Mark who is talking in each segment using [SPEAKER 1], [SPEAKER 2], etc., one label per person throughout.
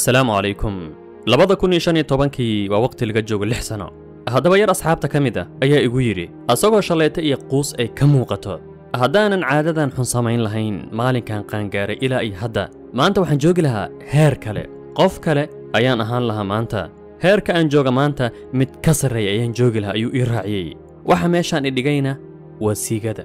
[SPEAKER 1] السلام عليكم. labada kun iyo shan iyo tobankii waa waqti laga joogo 6 sano. haddaba yar asxaabta ka mid ah ayaa igu yiri asagoo shaleeta iyo quus ay ka muuqato haddaanan caadadan xun samayn lahayn maalinkan qaangaaray ilaa ay hadda maanta waxaan joogi lahaa heer kale qof kale ayaan ahaan lahaa maanta heerka aan jooga maanta mid ka sarreeya ayaan joogi lahaa ayuu ii raaciyey waxa meeshaan idhigayna waa siigada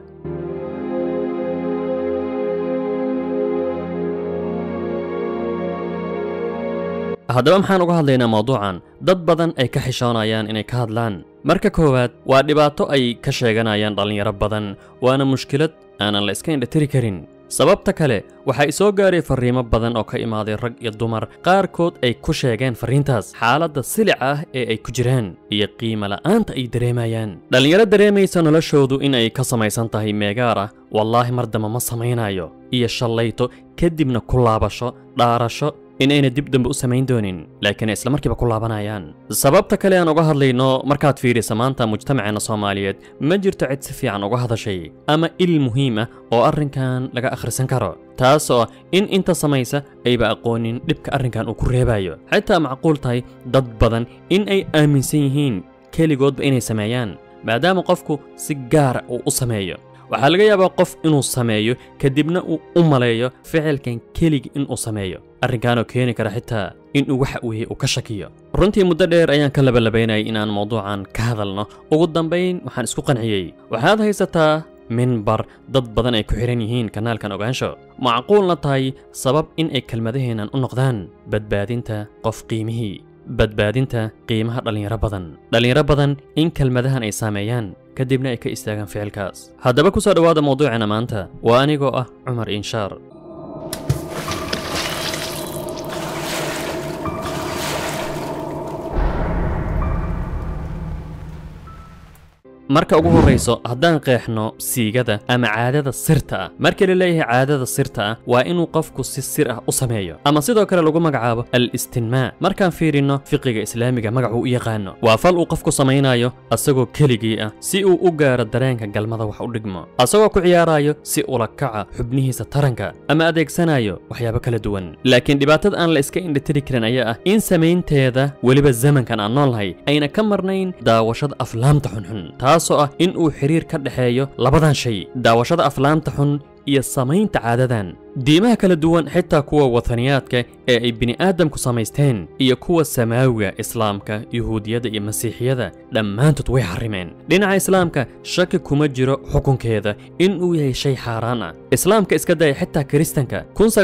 [SPEAKER 1] haddaba maxaan uga hadlaynaa mawduucan dad badan ay ka xishoonayaan inay ka hadlaan marka koowaad waa dhibaato ay ka sheeganayaan dhalinyaro badan waana mushkilad aanan la iska indhatiri karin sababta kale waxaa isoo gaaray fariimo badan oo ka imaaday rag iyo dumar qaarkood ay ku sheegeen fariintaas xaaladda silica ah ee ay ku jiraan iyo qiimo la'aanta ay dareemayaan dhalinyaro dareemaysa noloshoodu in ay ka samaysan tahay meegaar ah wallaahi mar damba ma samaynayo iyo shallayto kadibna ku laabasho dhaarasho inayna dib dambe u samayn doonin laakiin isla markiiba ku laabanayaan sababta kale aan uga hadlayno markaad fiiriso maanta mujtamaceena Soomaaliyeed ma jirto cid si fiican uga hadashay ama il muhiim ah oo arrinkan laga akhrisan karo taasoo in inta samaysa ayba aqoonin dhibka arrinkan uu ku reebayo xitaa macquul tahay dad badan in ay aaminsan yihiin keligoodba inay sameeyaan maadaama qofku si gaar ah uu u sameeyo waxaa laga yaabaa qof inuu sameeyo kadibna uu u maleeyo ficilkan keligi inuu sameeyo arrinkaanoo keeni kara xitaa inuu waxa uu yahay uu ka shakiyo runtii muddo dheer ayaan ka labalabaynayay inaan mawduucan ka hadalno ugu dambayn waxaan isku qanciyey waxaad haysataa minbar dad badan ay ku xiran yihiin kanaalkan ogaansho macquulna tahay sabab in ay kelmadaheennan u noqdaan badbaadinta qof badbaadinta qiimaha dhalinyaro badan in kelmadahan ay saameeyaan kadibna ay ka istaagaan ficilkaas haddaba ku soo dhawaada mawduucana maanta waa anigoo ah Cumar Inshaar marka ugu horeyso haddaan qeexno siigada ama caadada sirta ah marka la leeyahay caadada sirta ah waa inuu qofku si sir ah u sameeyo ama sidoo kale lagu magacaabo al-istinmaa markaan fiirino fiqiga islaamiga magacu u yaqaano waa fal uu qofku samaynayo asagoo keligii ah si uu u gaaro dareenka galmada wax u dhigmo asagoo ku ciyaarayo si ula kaca xubnihiisa taranka ama adeegsanayo waxyaabo kala duwan laakiin dhibaatada aan la iska indhatiri karin ayaa ah in samaynteeda weliba zamankan aan noolnahay ayna ka marnayn daawashada aflaamta xunxun taasoo ah in uu xiriir ka dhaxeeyo labadan shay daawashada aflaamta xun iyo samaynta caadadan diimaha kala duwan xitaa kuwa wataniyaadka ee ay bini'aadamku samaysteen iyo kuwa samaawiga islaamka yuhuudiyada iyo masiixiyada dhammaantood way xarimeen dhinaca islaamka shaki kuma jiro xukunkeeda in uu yahay shay xaaraan ah islaamka iska daya xitaa kiristanka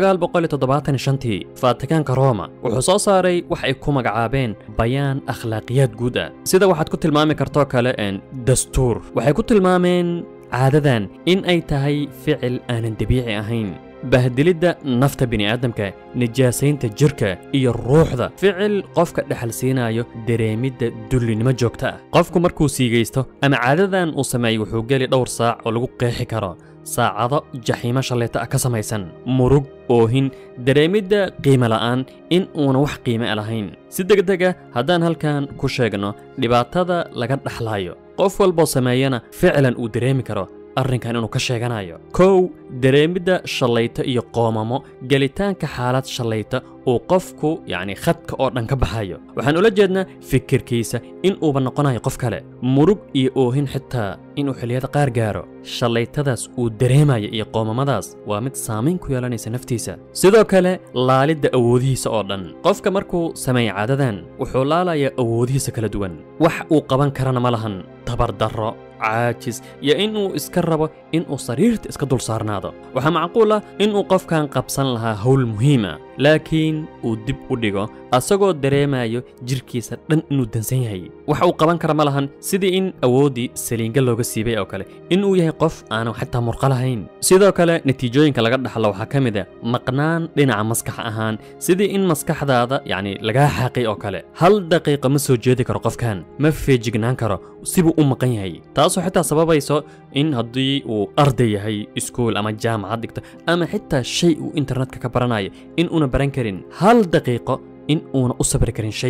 [SPEAKER 1] 1975tii faatikaanka Rooma wuxuu soo saaray wax ay ku magacaabeen bayaan akhlaaqiyad guud ah sida waxaad ku tilmaami karto kale dastuur waxay ku tilmaameen caadadan in ay tahay ficil aanan dabiici ahayn bahdilidda nafta bini'aadamka nijaasaynta jirka iyo ruuxda ficil qofka dhaxal siinayo dareemidda dullinimo joogta ah qofku markuu siigaysto ama caadadan uu sameeyo wuxuu geli dhowr saac oo lagu qeexi karo saacado jaxiimo shaleeta ah ka samaysan murug oohin dareemidda qiimo la'aan in uuna wax qiimo lahayn si degdeg ah haddaan halkan ku sheegno dhibaatada laga dhaxlayo qof walboo sameeyana ficlan uu dareemi karo arrinkan inuu ka sheeganayo kow dareemidda shallayto iyo qoomamo gelitaanka xaalad shallayta uu qofku yacni khadka oo dhan ka baxayo waxaan ula jeednaa fikirkiisa in uuba noqonayo qof kale murug iyo oohin xitaa inuu xilliyada qaar gaaro shallaytadaas uu dareemayo iyo qoomamadaas waa mid saamayn ku yeelanaysa naftiisa sidoo kale laalidda awoodihiisa oo dhan qofka markuu sameeyo caadadan wuxuu laalayaa awoodihiisa kala duwan wax uu qaban karana ma lahan tabardarro caajis iyo inuu iska rabo inuu sariirta iska dul saarnaado waxaa macquul ah inuu qofkan qabsan lahaa hawl muhiima laakiin uu dib u dhigo asagoo dareemayo jirkiisa dhan inuu dansan yahay wax uu qaban kara ma lahan sidii in awoodii saliinga looga siibay oo kale inuu yahay qof aanan xitaa murqa lahayn sidoo kale natiijooyinka laga dhaxlo waxaa ka mid ah maqnaan dhinaca maskax ahaan sidii in maskaxdaada yacni lagaa xaaqay oo kale hal daqiiqo ma soo jeedi karo qofkan ma feejignaan karo sibuu u maqan yahay taasoo xitaa sababayso in haddii uu arday yahay iskuul ama jaamacad dhigto ama xitaa shay uu internetka ka baranayo in una baran karin hal daqiiqo in uuna u sabri karin shay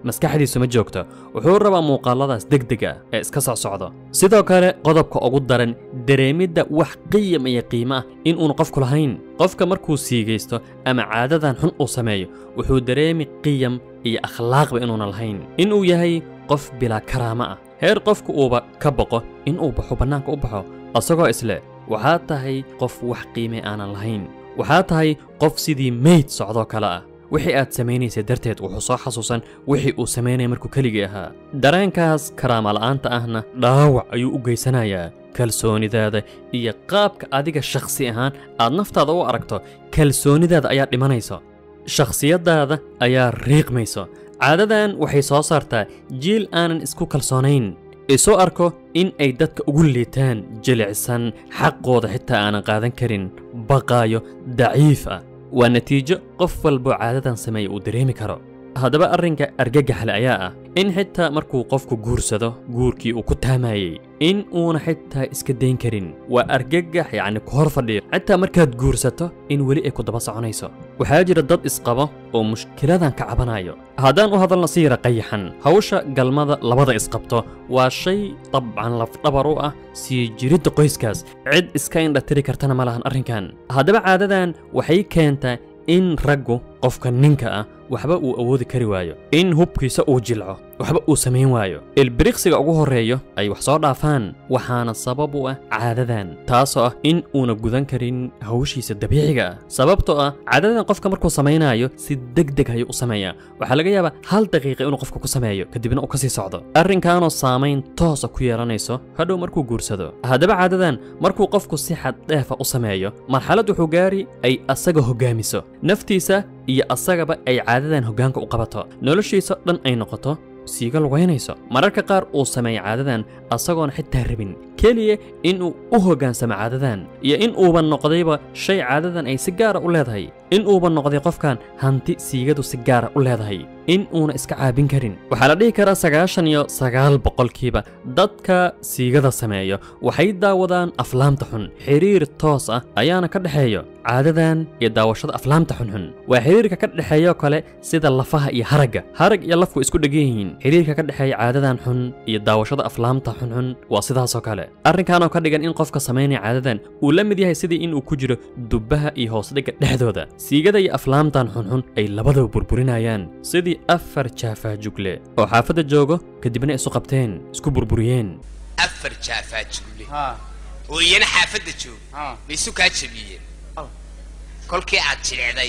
[SPEAKER 1] maskaxdiisu ma joogto wuxuu rabaa muuqaaladaas degdega ee iska socda sidoo kale qodobka ugu daran dareemidda wax qiyam iyo qiimo ah in uu qofku lahayn qofka markuu siigaysto ama caadadan xun uu sameeyo wuxuu dareemi qiyam iyo akhlaaqba inuuna lahayn in uu yahay qof bila karaama ah heer qofku uuba ka baqo in uu baxo bannaanka u baxo asagoo isle waxaa tahay qof wax qiime aanan lahayn waxaa tahay qof sidii meyd socdoo kale ah wixii aad samaynaysa darteed wuxuu soo xasuusan wixii uu samaynaya markuu keligii ahaa dareenkaas karaama la'aanta ahna dhaawac ayuu u geysanayaa kalsoonidaada iyo qaabka adiga shakhsi ahaan aad naftaada u aragto kalsoonidaada ayaa dhimanayso shakhsiyaddaada ayaa riiqmayso caadadan waxay soo saartaa jiil aanan isku kalsoonayn isoo arko in ay dadka ugu liitaan jilicsan xaqooda xitaa aanan qaadan karin baqaayo daciif ah waa natiijo qof walbo caadadan sameeya uu dareemi karo haddaba arrinka argagaxle ayaa ah in xitaa markuu qofku guursado guurkii uu ku taamayey in uuna xitaa iska dayn karin waa argagax yacni ku hor fadhiyo xitaa markaad guursato in weli ay ku daba soconayso waxaa jira dad isqaba oo mushkiladan ka cabanayo haddaan u hadalna si yara qayaxan hawsha galmada labada isqabto waa shay dabcan lafdhabar u ah sii jiridda qoyskaas cid iska indhatiri kartana ma lahan arrinkan haddaba caadadan waxay keentaa in raggu qofka ninka ah waxba uu awoodi kari waayo in hubkiisa uu jilco waxba uu samayn waayo ilbiriqsiga ugu horreeyo ay wax soo dhaafaan waxaana sabab u ah caadadan taasoo ah in uuna gudan karin hawshiisa dabiiciga ah sababtoo ah caadadan qofka markuu samaynayo si degdeg ayuu u sameeyaa waxaa laga yaabaa hal daqiiqa inuu qofka ku sameeyo kadibna uu ka sii socdo arrinkaanoo saamayn toosa ku yeelanayso hadhow markuu guursado haddaba caadadan markuu qofku si xad dheefa u sameeyo marxalad wuxuu gaari ay asaga hoggaamiso naftiisa iyo asagaba ay caadadan hoggaanka u qabato noloshiisa dhan ay noqoto siiga lugaynayso mararka qaar uu sameeyo caadadan asagoon xitaa rabin keliya inuu u hoggaansamo caadadan iyo in uuba noqdayba shay caadadan ay si gaara u leedahay in uuba noqday qofkan hanti siigadu si gaara u leedahay in uuna iska caabin karin waxaa la dhihi karaa 99% dadka siigada sameeyo waxay daawadaan aflaamta xun xiriir toos ah ayaana ka dhexeeyo caadadan iyo daawashada aflaamta xunxun waa xiriirka ka dhexeeyo kale sida lafaha iyo haragga harag iyo lafku isku dhagan yihiin xiriirka ka dhexeeya caadadan xun iyo daawashada aflaamta xunxun waa sidaasoo kale arrinkaanoo ka dhigan in qofka samaynaya caadadan uu la mid yahay sidii inuu ku jiro dubbaha iyo hoosdhigga dhexdooda siigada iyo aflaamtan xunxun ay labadaba burburinayaan sidii 4 jaafaajugle oo xaafadda joogo kadibna isu qabteen isku burburiyeen
[SPEAKER 2] 4 jaafaajugle oo iyana xaafadda joog bay isu kaa jabiyeen kolkii aad jileeday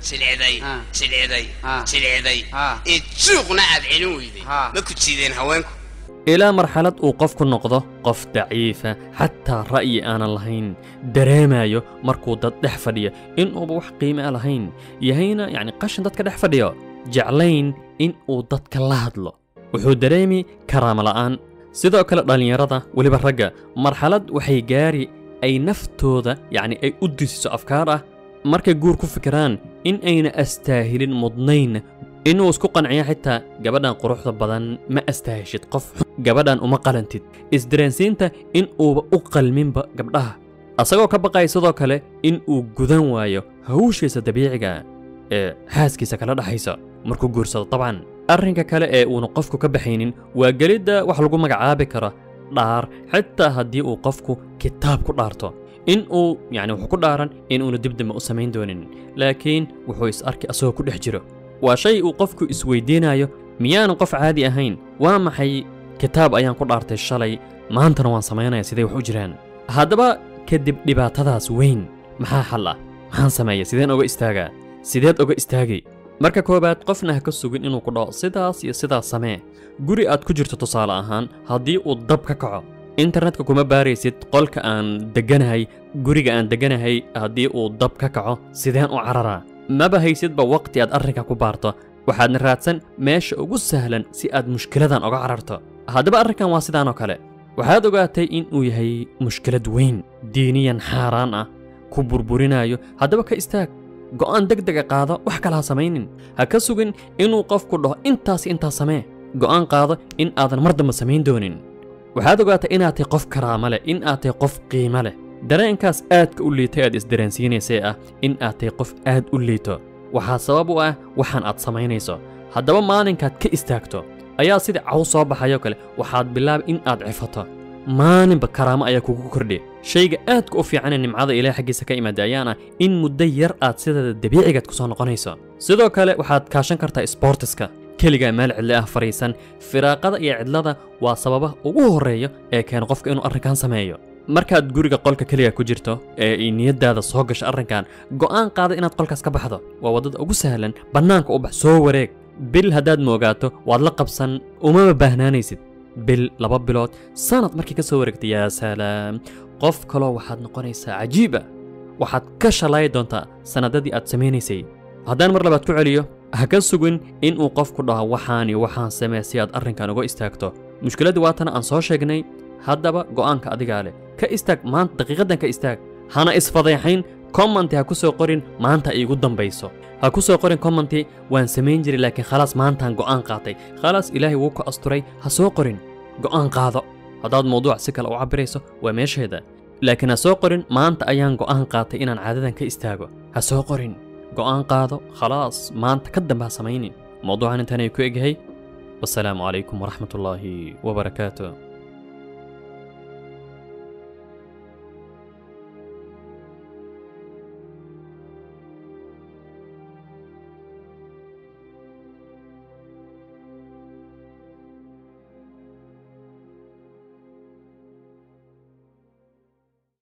[SPEAKER 2] ee suuqna aad celin weyday ma ku jiideen haweenku
[SPEAKER 1] ilaa marxalad uu qofku noqdo qof daciifa xataa ra'yi aanan lahayn dareemayo markuu dad dhex fadhiyo inuuba wax qiime ah lahayn yahayna yacni qashin dadka dhex fadhiyo jeclayn in uu dadka la hadlo wuxuu dareemi karaama la'aan sidoo kale dhallinyarada weliba ragga marxalad waxay gaari ay naftooda yacni ay u disiso afkaar ah markay guur ku fikiraan in ayna astaahilin mudnayn inuu isku qanciyo xitaa gabadhan quruxda badan ma astaahishid qof gabadhan uma qalantid isdareensiinta in uuba u qalminba gabdhaha asagoo ka baqaya sidoo kale in uu gudan waayo hawshiisa dabiiciga ee xaaskiisa kala dhaxaysa markuu guursado dabcan arrinka kale ee uuna qofku ka baxaynin waa gelidda wax lagu magacaabi karo dhaar xitaa haddii uu qofku kitaab ku dhaarto in uu yacni wuxuu ku dhaaran inuuna dibdamba u samayn doonin laakiin wuxuu is arki asagoo ku dhex jiro waa shay uu qofku isweydiinayo miyaanan qof caadi ahayn waa maxay kitaab ayaan ku dhaartay shalay maantana waan samaynaya siday wax u jiraan haddaba kadib dhibaatadaas weyn maxaa xal ah maxaan sameeya sideen oga istaagaa sideed oga istaagay marka koobaad qofna ha ka sugin inuu ku dhaho sidaas iyo sidaas samee guri aad ku jirto tusaale ahaan haddii uu dab ka kaco internetka kuma baaraysid qolka aan degganahay guriga aan degganahay haddii uu dab ka kaco sideen u cararaa maba haysidba waqti aad arrinka ku baarto waxaadna raadsan meesha ugu sahlan si aad mushkiladan oga cararto haddaba arrinkan waa sidaanoo kale waxaad ogaatay in uu yahay mushkilad weyn diiniyan xaaraan ah ku burburinayo haddaba ka istaag go'aan degdega qaado wax kale ha samaynin ha ka sugin inuu qofku dhaho intaas samee go'aan qaado in aadan mar damba samayn doonin waxaad ogaatay inaad tahay qof karaama leh in aad tahay qof qiimo leh dareenkaas aadka u liitay aad isdareensiinaysay ah in aad tahay qof aad u liito waxaa sabab u ah waxaan aad samaynayso haddaba maalinkaad ka istaagto ayaa sida caw soo baxayo kale waxaad bilaabay in aad cifato maalinba karaamo ayaa kugu kordhi shayga aadka u fiican ee nimcada ilaahay xaggiisa ka imaada ayaana in muddo yar aad sideeda dabiicigaad ku soo noqonayso sidoo kale waxaad kaashan kartaa sportiska keligaa meel cidle ah fariisan firaaqada iyo cidlada waa sababaha ugu horreeya ee keena qofka inuu arrinkan sameeyo markaad guriga qolka keliga ku jirto ee ay niyadaada soo gasho arrinkan go'aan qaada inaad qolkaas ka baxdo waa waddada ugu sahlan bannaanka u bax soo wareeg bil haddaad moogaato waad la qabsan umama baahnaanaysid bil 2 bilood sanad markii ka soo wareegtay yaa salaam qof kaloo waxaad noqonaysaa cajiiba waxaad ka shalay doontaa sanadadii aad samaynaysay haddaan mar labaad ku celiyo ha ka sugin in uu qofku dhaho waxaan samee si aad arrinkan uga istaagto mushkiladda waatana aan soo sheegnay haddaba go'aanka adigaa leh ka istaag maanta daqiiqadan ka istaag hana isfadeexayn commenti ha ku soo qorin maanta iigu dambayso ha ku soo qorin commenti waan samayn jiray laakiin khalaas maantaan go'aan qaatay khalaas ilaahay wuu ka asturay ha soo qorin go'aan qaado haddaad mawduuc si kale u cabirayso waa meesheeda laakiin ha soo qorin maanta ayaan go'aan qaatay inaan caadadan ka istaago ha soo qorin go'aan qaado khalaas maanta ka dambe ha samaynin mawduucan intaan ay ku egyahay wassalaamu calaykum waraxmatullaahi wabarakaatuh